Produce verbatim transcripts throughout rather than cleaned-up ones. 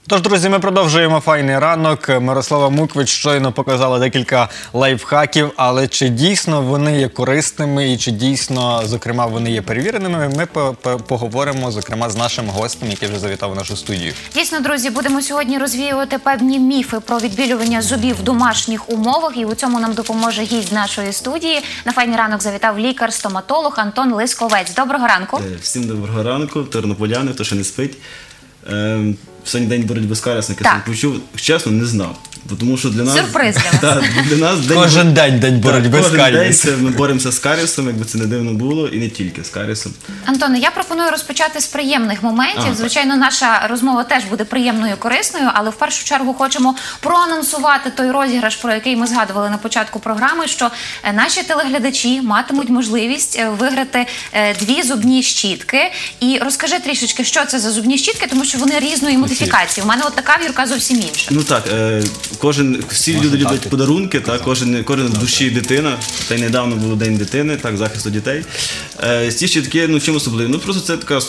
Тож, друзі, ми продовжуємо файний ранок. Мирослава Муквич щойно показала декілька лайфхаків, але чи дійсно вони є корисними і чи дійсно, зокрема, вони є перевіреними, ми поговоримо, зокрема, з нашим гостем, який вже завітав у нашу студію. Дійсно, друзі, будемо сьогодні розвіювати певні міфи про відбілювання зубів в домашніх умовах, і у цьому нам допоможе гість нашої студії. На файний ранок завітав лікар-стоматолог Антон Лисковець. Доброго ранку. Всім доброго ранку, тернополяни, хто ще не спить. Сьогодні день боротьби з карієсом, який я почув, чесно, не знав. Тому що для нас... Сюрприз для вас. Та, для нас день... Кожен день день боротьби з карієсом. Ми боремося з карієсом, якби це не дивно було, і не тільки з карієсом. Антоне, я пропоную розпочати з приємних моментів. Ага. Звичайно, наша розмова теж буде приємною, корисною, але в першу чергу хочемо проанонсувати той розіграш, про який ми згадували на початку програми, що наші телеглядачі матимуть можливість виграти дві зубні щітки. І розкажи трішечки, що це за зубні щітки, тому що вони різної модифікації. У мене от така вірка зовсім інша. Ну так, кожен, всі люди люблять подарунки, так, кожен, кожен в душі дитина, та й недавно був День дитини, так, захисту дітей. Е, ці щітки, ну, чим особливі? Ну, просто це така,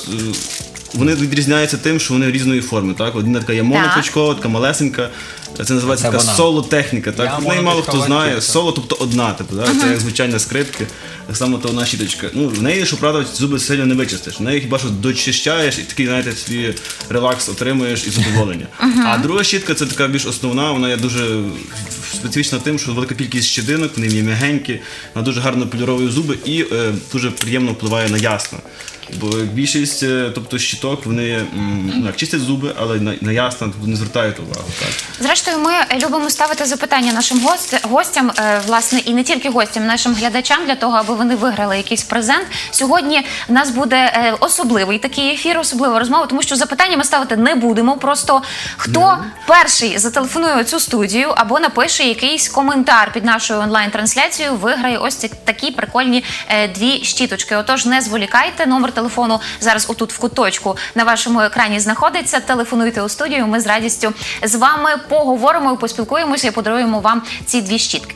вони відрізняються тим, що вони різної форми, так, одна така є моноточкова, така малесенька, це називається така соло-техніка, так, в неї мало хто знає, соло, тобто одна, типу, так, це як звичайна скрипки, так само то одна щіточка. Ну, в неї, що правда, зуби сильно не вичистиш, в неї хіба що дочищаєш і такий, знаєте, свій релакс отримуєш і задоволення. А друга щітка, це така більш основна, вона є дуже специфічна тим, що велика кількість щетинок, вони є м'ягенькі, вона дуже гарно поліровує зуби і е, дуже приємно впливає на ясна. Бо більшість, тобто, щіток, вони ну, чистять зуби, але на, на ясна не звертають увагу. Так. Зрештою, ми любимо ставити запитання нашим гост, гостям, е, власне, і не тільки гостям, нашим глядачам, для того, аби вони виграли якийсь презент. Сьогодні в нас буде е, особливий такий ефір, особлива розмова, тому що запитання ми ставити не будемо. Просто хто mm. перший зателефонує у цю студію або напише якийсь коментар під нашою онлайн-трансляцією, виграє ось ці такі прикольні е, дві щіточки. Отож, не зволікайте, номер телефону зараз отут в куточку на вашому екрані знаходиться. Телефонуйте у студію, ми з радістю з вами поговоримо, поспілкуємося і подаруємо вам ці дві щітки.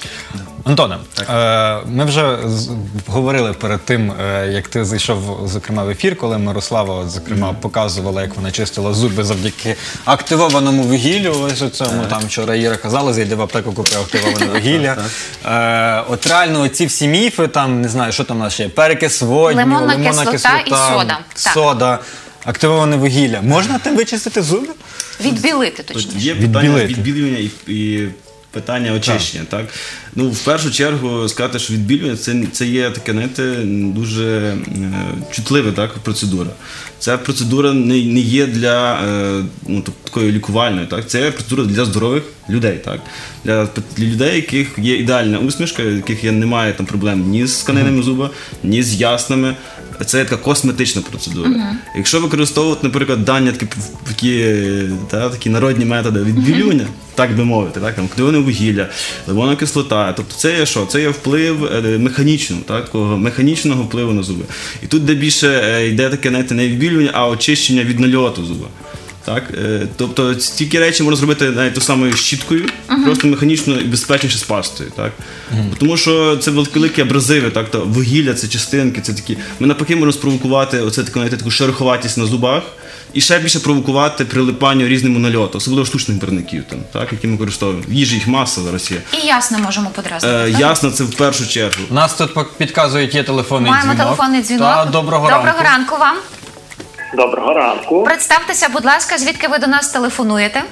Антоне, е, ми вже говорили перед тим, е, як ти зайшов, зокрема, в ефір, коли Мирослава, зокрема, mm. показувала, як вона чистила зуби завдяки активованому вугіллю. Ось у цьому, там вчора Іра казала, зайди в аптеку, купи активоване вугілля. Е, от реально ці всі міфи, там, не знаю, що там у нас ще є, перекис водню, лимонна, лимонна кислота, кислота, і сода. сода, активоване вугілля. Можна тим вичистити зуби? Відбілити, точніше. Є питання відбілювання і, і питання очищення, так. так? Ну, в першу чергу, сказати, що відбілювання це, це є таке, знаєте, дуже е, чутлива, так, процедура. Ця процедура не, не є для е, ну, такої лікувальної, так? Це процедура для здорових людей, так? Для, для людей, яких є ідеальна усмішка, яких є, немає там проблем ні з тканинами зуба, ні з яснами. Це така косметична процедура. Uh-huh. Якщо використовувати, наприклад, дані такі, такі, та, такі народні методи відбілювання, uh-huh. так би мовити, так, там, активоване вугілля, лимонна кислота, тобто це є що? Це є вплив механічного, так, такого механічного впливу на зуби. І тут де більше йде таке, знаєте, не відбілювання, а очищення від нальоту зуба. Так? Тобто ті речі можна зробити навіть ту самою щіткою, uh-huh. просто механічно і безпечніше з пастою. Так? Uh-huh. Тому що це великі абразиви, так? То вугілля, це частинки, це такі. Ми навпаки можемо спровокувати оце, таку, навіть, таку шероховатість на зубах і ще більше провокувати прилипанню різному нальоту, особливо штучних барвників, там, так? Які ми використовуємо. В їжі їх маса зараз є. І ясно можемо подразнити. Е, ясно, це в першу чергу. Нас тут підказують, є телефонний Маємо дзвінок. Маємо телефонний дзвінок. Та, доброго, доброго ранку. ранку вам. Доброго ранку. Представтеся, будь ласка, звідки ви до нас телефонуєте?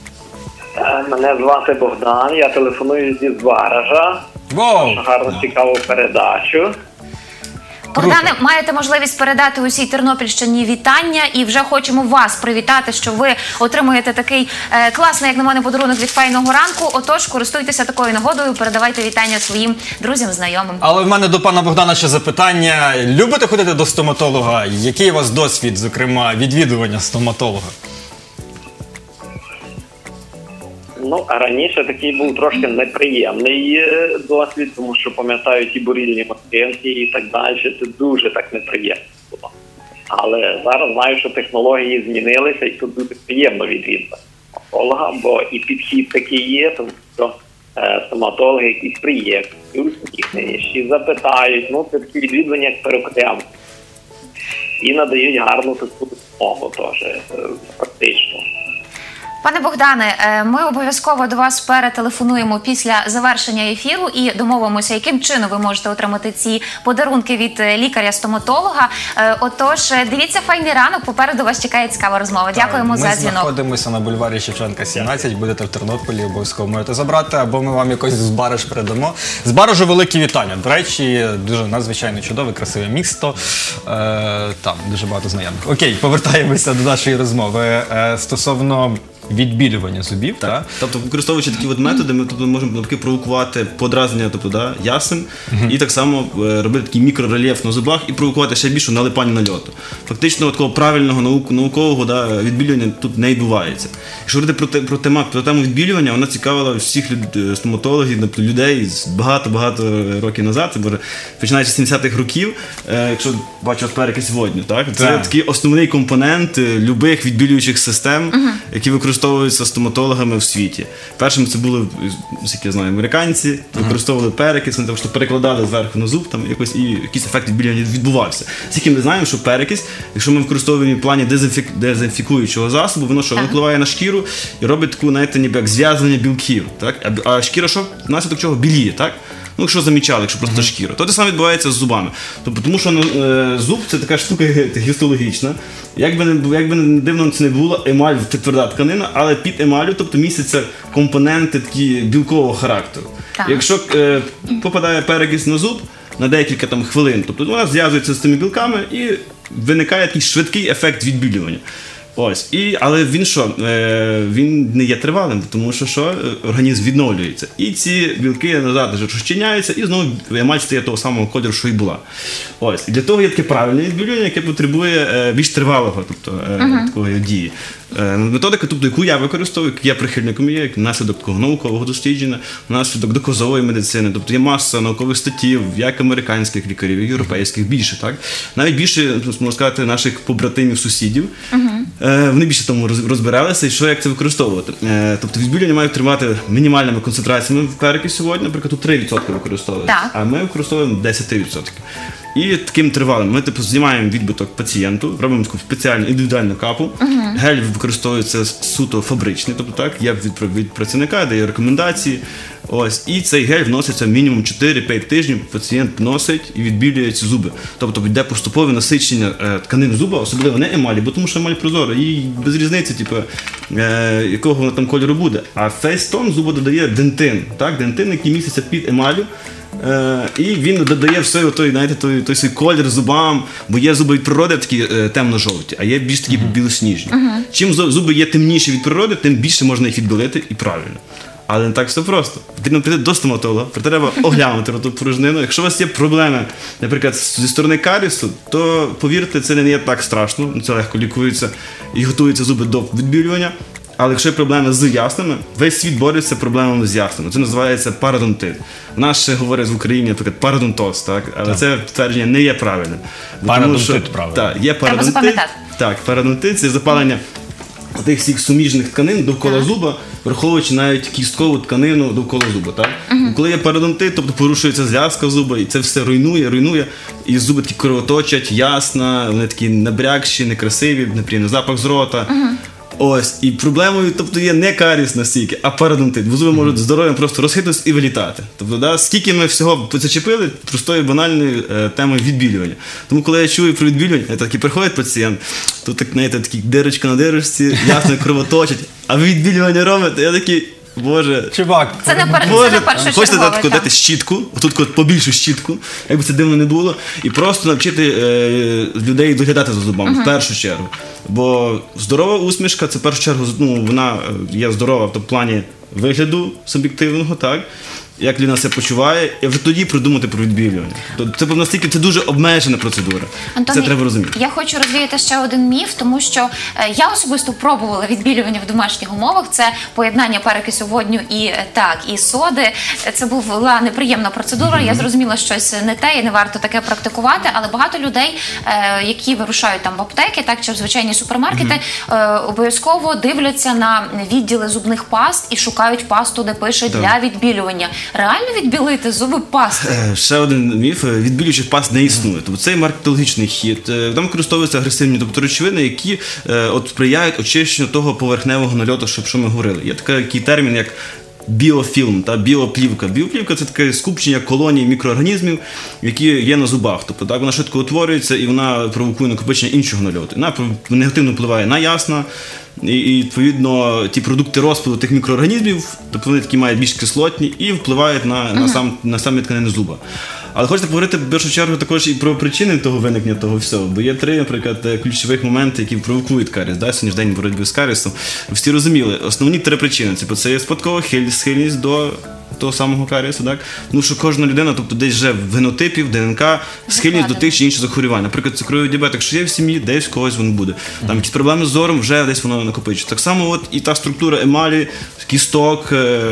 Мене звати Богдан, я телефоную зі Зваража. Воу! Гарно, цікаву передачу. Богдане, маєте можливість передати усій Тернопільщині вітання і вже хочемо вас привітати, що ви отримуєте такий е, класний, як на мене, подарунок від файного ранку. Отож, користуйтеся такою нагодою, передавайте вітання своїм друзям, знайомим. Але в мене до пана Богдана ще запитання. Любите ходити до стоматолога? Який у вас досвід, зокрема, відвідування стоматолога? Ну, а раніше такий був трошки неприємний досвід, тому що, пам'ятаю, ті бурильні машинки і так далі, це дуже так неприємно було. Але зараз знаю, що технології змінилися і тут дуже приємно відвідувати стоматолога, бо і підхід такий є, тому що е, стоматологи якісь приємні, усміхнені, запитають, ну це такі відвідування як перукарям. І надають гарну таку допомогу теж, е, практично. Пане Богдане, е, ми обов'язково до вас перетелефонуємо після завершення ефіру і домовимося, яким чином ви можете отримати ці подарунки від е, лікаря-стоматолога. Е, Отож, е, дивіться «Файний ранок», попереду вас чекає цікава розмова. Дякуємо Ми за дзвінок. знаходимося на бульварі Шевченка, сімнадцять. Будете в Тернополі, обов'язково можете забрати, або ми вам якось з Бариш передамо. З Барижу великі вітання. До речі, дуже надзвичайно чудове, красиве місто. Е, там дуже багато знайомих. Окей, повертаємося до нашої розмови. Е, стосовно відбілювання зубів, так. Та? Тобто, використовуючи такі от методи, ми тобто, можемо навпаки провокувати подразнення, тобто, да, ясен, uh-huh. і так само е, робити такий мікрорельєф на зубах і провокувати ще більше налипання нальоту. Фактично, такого правильного наук, наукового да, відбілювання тут не відбувається. Якщо говорити про, те, про, тема, про тему відбілювання, вона цікавила всіх люд, стоматологів, тобто людей багато-багато років назад, починаючи з сімдесятих років, е, якщо бачу перекись водню, так? Це Так. такий основний компонент любих відбілюючих систем, uh-huh. які використовуються стоматологами в світі. Першим це були, як я знаю, американці, використовували перекис, вони там перекладали зверху на зуб, там якось і якийсь ефект відбілювання відбувався. Тільки ми знаємо, що перекис, якщо ми використовуємо в плані дезінфік... дезінфікуючого засобу, воно що, воно впливає на шкіру і робить таку, знаєте, ніби як зв'язування білків, так? А шкіра що? Внаслідок чого? Біліє, так? Ну, якщо замічали, якщо просто шкіра. То те саме відбувається з зубами. Тобто, тому що ну, е, зуб – це така штука гістологічна. Як би не, як би не дивно це не було, емаль – це тверда тканина, але під емалю, тобто містяться компоненти такі білкового характеру. Так. Якщо е, попадає перекис на зуб на декілька там хвилин, тобто вона зв'язується з тими білками і виникає такий швидкий ефект відбілювання. Ось, і, але він що, е, він не є тривалим, тому що, що організм відновлюється. І ці білки назад розчиняються, і знову емаль стає того самого кольору, що і була. Ось, і для того є таке правильне відбілювання, яке потребує е, більш тривалого, тобто, е, uh-huh. такої дії. Е, методика, тобто, яку я використовую, яку я прихильником є, як наслідок такого наукового дослідження, наслідок доказової медицини, тобто є маса наукових статтів, як американських лікарів, і європейських, більше, так? Навіть більше, можна сказати, наших побратимів, сусідів. Uh-huh. Вони більше тому розбиралися, і що, як це використовувати. Тобто відбілювання має тримати мінімальними концентраціями в перекисі сьогодні, наприклад, тут три відсотки використовують, а ми використовуємо десять відсотків. І таким тривалим ми типу, знімаємо відбиток пацієнту, робимо таку спеціальну індивідуальну капу. Uh-huh. Гель використовується суто фабричний, тобто так, є від, від працівника, дає рекомендації. Ось, і цей гель вноситься мінімум чотири-п'ять тижнів, пацієнт носить і відбілює ці зуби. Тобто йде поступове насичення е, тканин зуба, особливо не емалі, бо тому що емаль прозора, їй без різниці, типу, е, якого вона там кольору буде. А фейстон зуба додає дентин, так, дентин, який міститься під емалю. Е, і він додає все той, знаєте, той, той свій колір зубам, бо є зуби від природи такі е, темно-жовті, а є більш такі uh-huh. білосніжні. Uh-huh. Чим зуби є темніші від природи, тим більше можна їх відбілити і правильно. Але не так все просто. Потрібно піти до стоматолога, треба оглянути ротову порожнину. Якщо у вас є проблеми, наприклад, зі сторони карісу, то, повірте, це не є так страшно, це легко лікується і готуються зуби до відбілювання. Але якщо є проблеми з яснами, весь світ бореться з проблемами з яснами. Це називається пародонтит. В нас ще говорять в Україні, наприклад, пародонтоз, так? Але так. це твердження не є правильним. Пародонтит, правильно. Так, є пародонтит. Так, пародонтит – це запалення тих всіх суміжних тканин довкола так. зуба, враховуючи навіть кісткову тканину довкола зуба. Так? Uh-huh. Коли є пародонтит, тобто порушується зв'язка зуба, і це все руйнує, руйнує, і зуби такі кровоточать, ясна, вони такі набрякші, некрасиві, неприємний запах з рота. Uh-huh. Ось, і проблемою, тобто, є не каріс настільки, а пародонтит. Бо зуби можуть здоров'ям просто розхитуватися і вилітати. Тобто, да, скільки ми всього зачепили простої банальної е, теми відбілювання. Тому, коли я чую про відбілювання, я такий приходить пацієнт, тут так, знаєте, такі дирочка на дирочці, ясно кровоточить, а ви відбілювання робите, я такий, боже, чувак, це не пер... першочергове. Хочете дати, дати щітку, тут побільшу щітку, якби це дивно не було, і просто навчити е, людей доглядати за зубами, uh-huh. в першу чергу. Бо здорова усмішка, це в першу чергу, ну, вона є здорова в плані вигляду суб'єктивного, так? Як людина себе почуває, і вже тоді придумати про відбілювання. Це настільки це дуже обмежена процедура. Антоні, це треба розуміти. Я хочу розвіяти ще один міф, тому що е, я особисто пробувала відбілювання в домашніх умовах. Це поєднання перекису водню і так, і соди. Це була неприємна процедура. Mm-hmm. Я зрозуміла, що щось не те і не варто таке практикувати. Але багато людей, е, які вирушають там в аптеки, так чи в звичайні супермаркети, mm-hmm. е, обов'язково дивляться на відділи зубних паст і шукають пасту, де пише yeah. для відбілювання. реально відбілити зуби пастою? Е, Ще один міф. Відбілюючих паст не існує. Тобто це маркетологічний хід. Е, Там використовуються агресивні тобто, речовини, які е, от, сприяють очищенню того поверхневого нальоту, що, що ми говорили. Є такий термін, як біофільм та біоплівка. Біоплівка – це таке скупчення колоній мікроорганізмів, які є на зубах. Тобто так, вона швидко утворюється і вона провокує накопичення іншого нальоту. Вона негативно впливає на ясна, і, і відповідно ті продукти розпаду тих мікроорганізмів, тобто вони такі мають більш кислотні і впливають на, на, сам, на самі тканини зуба. Але хочете поговорити в першу чергу також і про причини того виникнення того всього. Бо є три, наприклад, ключових моменти, які провокують каріс. Да? Сьогодні ж день боротьби з карісом. Всі розуміли, основні три причини. Це, це є спадкова схильність до того самого карісу, так? Тому що кожна людина, тобто десь вже в генотипі, в ДНК, схильність до тих чи інших захворювань. Наприклад, цукровий діабет, якщо є в сім'ї, десь в когось воно буде. Там якісь проблеми з зором, вже десь воно накопичується. Так само от і та структура емалі, кісток,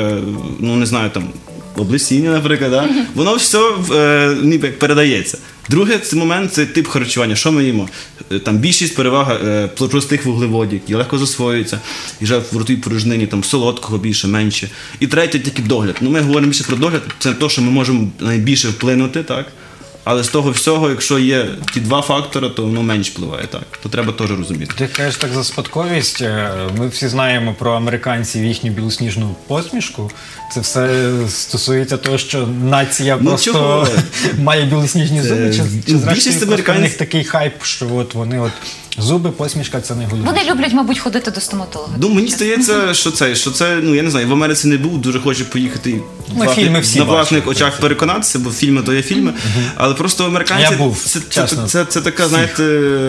ну не знаю, там, облесіння, наприклад, да? Воно все е, ніби як передається. Друге, це момент, це тип харчування. Що ми їмо? Там більшість перевага е, простих вуглеводів, які легко засвоюються, і вже в ротовій порожнині там солодкого більше, менше. І третє, тільки догляд. Ну, ми говоримо більше про догляд, це те, що ми можемо найбільше вплинути, так? Але з того всього, якщо є ті два фактори, то воно менш впливає, так. То треба теж розуміти. Ти кажеш так за спадковість. Ми всі знаємо про американців їхню білосніжну посмішку. Це все стосується того, що нація Ну, просто чого? має білосніжні зуби? Чи, чи ну, зрештою більшість просто американців- в них такий хайп, що от вони от зуби, посмішка – це найголовніше? Вони люблять, мабуть, ходити до стоматолога. Ну, мені здається, що це, що це, ну я не знаю, в Америці не був, дуже хочу поїхати Ну, власне, фільми всі на власних бачили, очах переконатися, бо фільми то є фільми. Але просто американці Я був, це, це, чесно. це, це, це така, знаєте,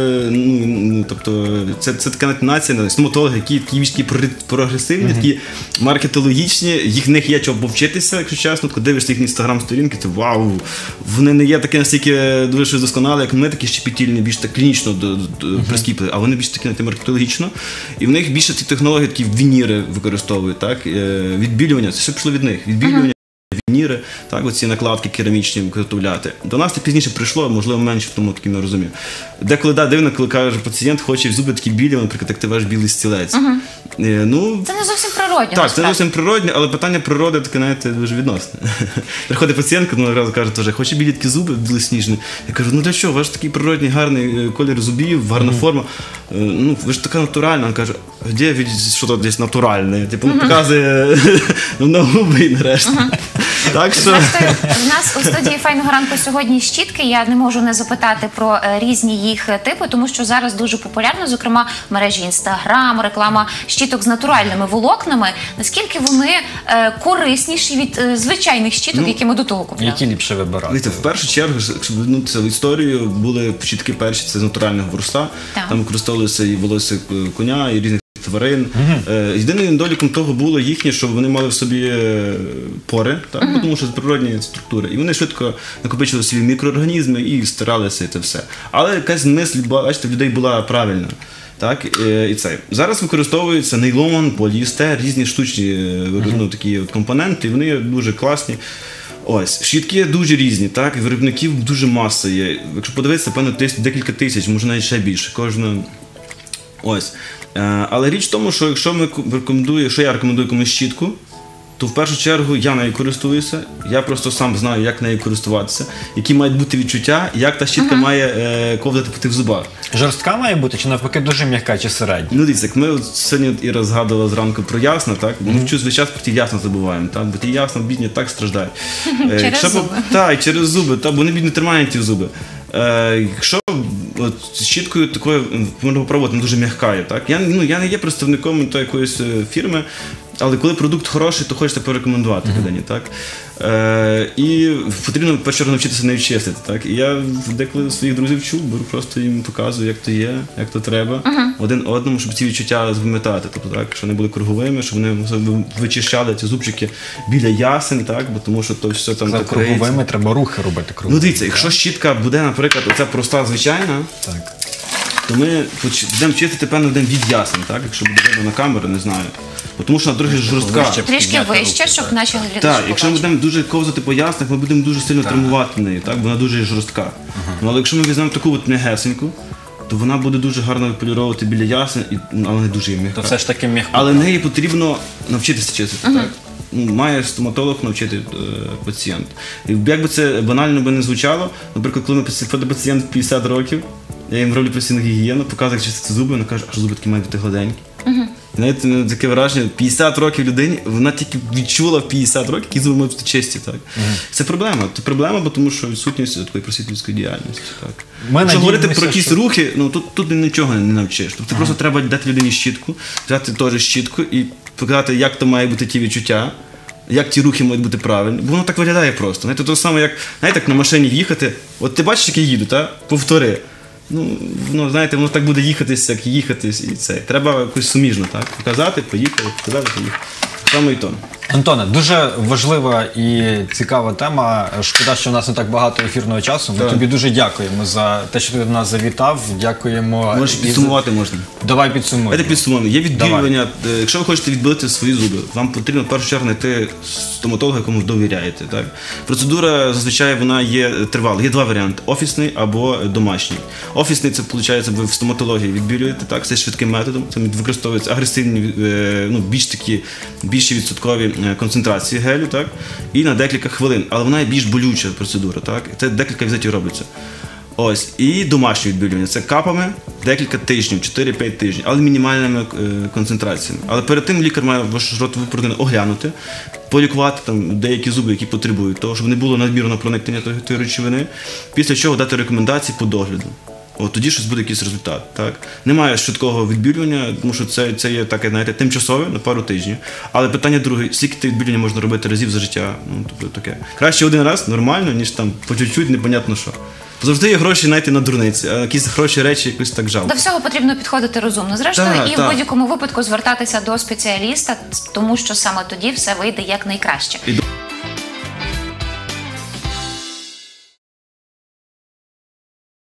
ну, ну тобто, це, це така нація, стоматологи, які, які більш такі прогресивні, такі маркетологічні, їх в них є чого повчитися, якщо чесно, коли дивишся їхні інстаграм-сторінки, то вау, вони не є такі настільки дуже щось досконалі, як ми, такі щепетільні, більш так клінічно до, до, прискіпливі, а вони більш такі на маркетологічно. І в них більше ці технології, такі вініри використовують, так? Відбілювання, це все пішло від них. Відбілювання, вініри, так, оці накладки керамічні виготовляти. До нас це пізніше прийшло, можливо, менше, в тому таким не розумію. Деколи, да, дивно, коли каже, пацієнт хоче зуби такі білі, наприклад, як ти ваш білий стілець. Угу. Е, ну, це не зовсім природньо. так, це не зовсім природне, але питання природи таке, знаєте, дуже відносне. Приходить пацієнтка, ну, одразу каже, теж, хоче білі такі зуби білосніжні. Я кажу, ну для чого? Ваш такий природний, гарний колір зубів, гарна mm. форма. Е, ну, ви ж така натуральна. Він каже, де ви що-то десь натуральне? Типу, mm-hmm. показує на губи і нарешті. Mm-hmm. Так що... В нас у студії «Файного ранку» сьогодні щітки. Я не можу не запитати про е, різні їх типи, тому що зараз дуже популярно, зокрема, в мережі Інстаграм, реклама щіток з натуральними волокнами. Наскільки вони е, корисніші від е, звичайних щіток, ну, які ми до того купляли? Які ліпше вибирати? Дивіться, в першу чергу, якщо вернутися в історію, були щітки перші, це з натурального ворста. Так. Там використовувалися і волосся коня, і різних тварин. Uh-huh. Єдиним недоліком того було їхнє, що вони мали в собі пори, так? Uh-huh. Тому що це природні структури. І вони швидко накопичували собі мікроорганізми і стиралися, і це все. Але якась мисль, бачите, в людей була правильна. Так, і це. Зараз використовується нейлон, поліестер, різні штучні uh-huh. ну, такі от компоненти, і вони дуже класні. Ось, щітки дуже різні, так, виробників дуже маса є. Якщо подивитися, певно, декілька тисяч, може навіть ще більше. Кожна... Ось. Але річ в тому, що якщо ми рекомендую, якщо я рекомендую комусь щітку, то в першу чергу я нею користуюся, я просто сам знаю, як нею користуватися, які мають бути відчуття, як та щітка uh-huh. має е, ковзати по тих зубах. Жорстка має бути, чи навпаки дуже м'яка, чи середня? Ну дивіться, як ми от сьогодні от Іра згадувала зранку про ясна, так? Ми mm-hmm. вчусь весь час про ті ясна забуваємо, так? Бо ті ясна бідні так страждають. Через якщо, зуби. Так, через зуби, так, бо вони бідні тримають ті зуби. Е, якщо от, з щіткою такою, можна попробувати, дуже м'якає, так? Я, ну, я не є представником то, якоїсь фірми, але коли продукт хороший, то хочеться порекомендувати людині, mm-hmm. так? Е, і потрібно, в першу чергу, навчитися нею чистити, так? І я деколи своїх друзів чув, беру, просто їм показую, як то є, як то треба, uh-huh. один одному, щоб ці відчуття запам'ятати, тобто, так, щоб вони були круговими, щоб вони вичищали ці зубчики біля ясен, так? Бо тому що то все там так круговими криється. Треба рухи робити круговими. Ну дивіться, якщо щітка буде, наприклад, оця проста звичайна, так. то ми будемо чистити, певно, будемо від ясен, так? Якщо буде видно на камеру, не знаю. Бо тому що вона трохи жорстка. Трішки вище, щоб наші глядачі Так, якщо ми будемо дуже ковзати по яснах, ми будемо дуже сильно так. травмувати неї, так? Вона дуже жорстка. Ага. Ну, але якщо ми візьмемо таку от м'ягесеньку, то вона буде дуже гарно виполіровувати біля ясен, і, але не дуже м'яка. То все ж таки м'яка. Але неї потрібно навчитися чистити, ага. так? ну, має стоматолог навчити е, пацієнт. І як би це банально би не звучало, наприклад, коли ми приходить пацієнт п'ятдесят років, я їм роблю постійну гігієну, показую, як чистити зуби, вона каже, а що зуби такі мають бути гладенькі. Uh-huh. Знаєте, ну, таке враження, п'ятдесят років людині, вона тільки відчула в п'ятдесят років, які зуби мають бути чисті. Так? Uh-huh. Це проблема. Це проблема, бо тому що відсутність такої просвітницької діяльності. Так. Якщо говорити про якісь що... рухи, ну тут, тут нічого не навчиш. Тобто uh-huh. просто треба дати людині щітку, взяти теж щітку і показати, як то має бути ті відчуття, як ті рухи мають бути правильні. Бо воно так виглядає просто. Знаєте, то саме, як, знаєте, як на машині їхати, от ти бачиш, як я їду, так? Повтори. Ну, ну, знаєте, воно так буде їхатись, як їхатись, і це. Треба якось суміжно, так? Показати, поїхали, показати, поїхали. Саме і то. Антоне, дуже важлива і цікава тема. Шкода, що в нас не так багато ефірного часу. Ми так. тобі дуже дякуємо за те, що ти до нас завітав. Дякуємо. Можеш підсумувати можна. Давай підсумуємо. Давайте підсумуємо. Є відбілювання. Давай. Якщо ви хочете відбілити свої зуби, вам потрібно в першу чергу знайти стоматолога, якому довіряєте. Так? Процедура зазвичай вона є тривала. Є два варіанти: офісний або домашній. Офісний це виходить, ви в стоматології відбілюєте, так? Це швидким методом. Це використовуються агресивні, ну, більш такі, більші відсоткові концентрації гелю, так? І на декілька хвилин. Але вона є більш болюча процедура, так? Це декілька візитів робиться. Ось. І домашнє відбілювання. Це капами декілька тижнів, чотири-п'ять тижнів, але мінімальними е, концентраціями. Але перед тим лікар має ваш ротову порожнину оглянути, полікувати там деякі зуби, які потребують того, щоб не було надмірного проникнення тої, тої речовини, після чого дати рекомендації по догляду. От тоді щось буде якийсь результат. Так? Немає швидкого відбілювання, тому що це, це є таке, знаєте, тимчасове на пару тижнів. Але питання друге, скільки ти відбілювання можна робити разів за життя? Ну, тобто таке. Краще один раз нормально, ніж там по чуть-чуть, непонятно що. Завжди є гроші знайти на дурниці, а якісь хороші речі якось так жалко. До всього потрібно підходити розумно. Зрештою, та, і та. в будь-якому випадку звертатися до спеціаліста, тому що саме тоді все вийде як найкраще. І